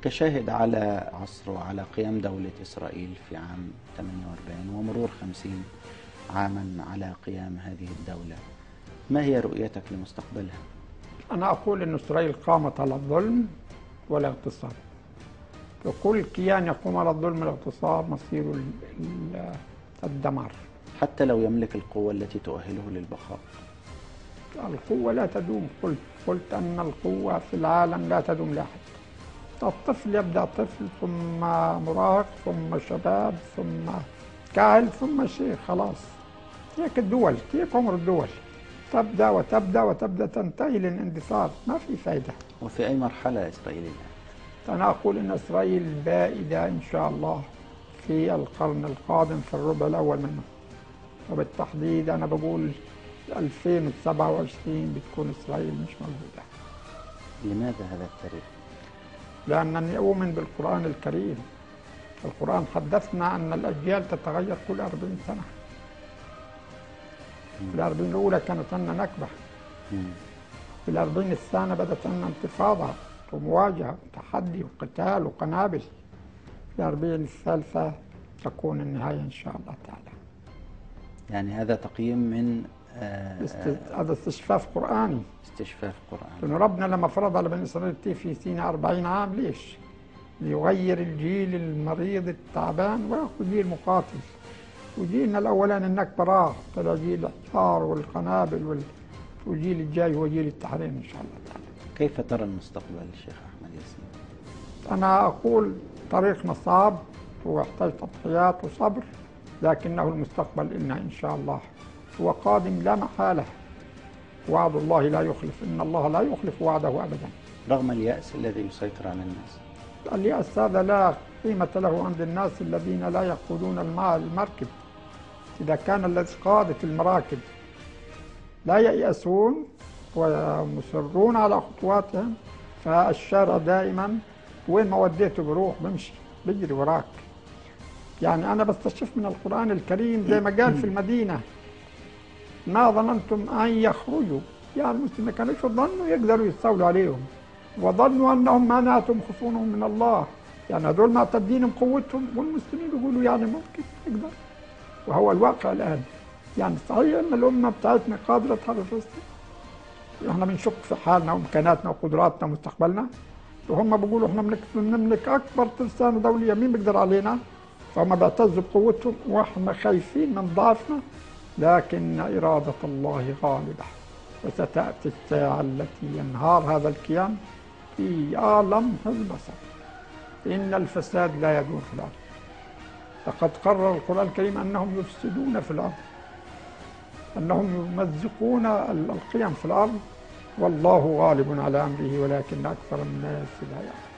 كشاهد على عصر وعلى قيام دولة إسرائيل في عام 48 ومرور 50 عاما على قيام هذه الدولة، ما هي رؤيتك لمستقبلها؟ أنا أقول أن إسرائيل قامت على الظلم والاغتصاب، وكل كيان يقوم على الظلم والاغتصاب مصيره الدمار. حتى لو يملك القوة التي تؤهله للبقاء. القوة لا تدوم، قلت أن القوة في العالم لا تدوم لأحد. الطفل يبدأ طفل، ثم مراهق، ثم شباب، ثم كاهل، ثم شيخ، خلاص. هيك الدول، هيك عمر الدول، تبدأ وتبدأ وتبدأ تنتهي للاندثار، ما في فايدة. وفي أي مرحلة إسرائيل الآن؟ أنا أقول إن إسرائيل بائدة إن شاء الله في القرن القادم في الربع الأول منه، وبالتحديد أنا بقول 2027 بتكون إسرائيل مش موجودة. لماذا هذا التاريخ؟ لأنني أؤمن بالقرآن الكريم. القرآن حدثنا أن الأجيال تتغير كل 40 سنة. في ال40 الأولى كانت عندنا نكبة، في ال40 الثانية بدأت عندنا انتفاضة ومواجهة وتحدي وقتال وقنابل، في ال40 الثالثة تكون النهاية إن شاء الله تعالى. يعني هذا تقييم من هذا استشفاف قرآني. استشفاف قرآني. لأن ربنا لما فرض على بني إسرائيل في سيناء 40 عام، ليش؟ ليغير الجيل المريض التعبان ويأخذ جيل مقاتل. وجيلنا الأولاني النكبة راح، طلع جيل الحصار والقنابل، والجيل الجاي هو جيل التحرير إن شاء الله تعالى. كيف ترى المستقبل الشيخ أحمد ياسين؟ أنا أقول طريقنا صعب ويحتاج تضحيات وصبر، لكنه المستقبل إلنا إن شاء الله هو قادم لا محالة. وعد الله لا يخلف، إن الله لا يخلف وعده أبدا. رغم اليأس الذي يسيطر على الناس. اليأس هذا لا قيمة له عند الناس الذين لا يقودون المركب. إذا كان الذي قادة المراكب لا ييأسون ومصرون على خطواتهم، فالشارع دائما وين ما وديته بروح بمشي بيجري وراك. يعني أنا بستشف من القرآن الكريم زي ما قال في المدينة: ما ظننتم أن يخرجوا، يعني المسلمين كانوا يظنوا يقدروا يستولوا عليهم، وظنوا أنهم مانعتهم خصومهم من الله، يعني هذول معتدين بقوتهم، والمسلمين بيقولوا يعني ممكن نقدر. وهو الواقع الآن. يعني صحيح أن الأمة بتاعتنا قادرة تحرر فلسطين، احنا بنشك في حالنا وإمكاناتنا وقدراتنا ومستقبلنا، وهم بيقولوا احنا بنملك أكبر ترسانة دولية، مين بيقدر علينا؟ فهم بيعتزوا بقوتهم واحنا خايفين من ضعفنا، لكن إرادة الله غالبة، وستأتي الساعة التي ينهار هذا الكيان في لمح البصر. إن الفساد لا يدور في الأرض. لقد قرر القرآن الكريم أنهم يفسدون في الأرض، أنهم يمزقون القيم في الأرض، والله غالب على أمره ولكن أكثر الناس لا يعلمون.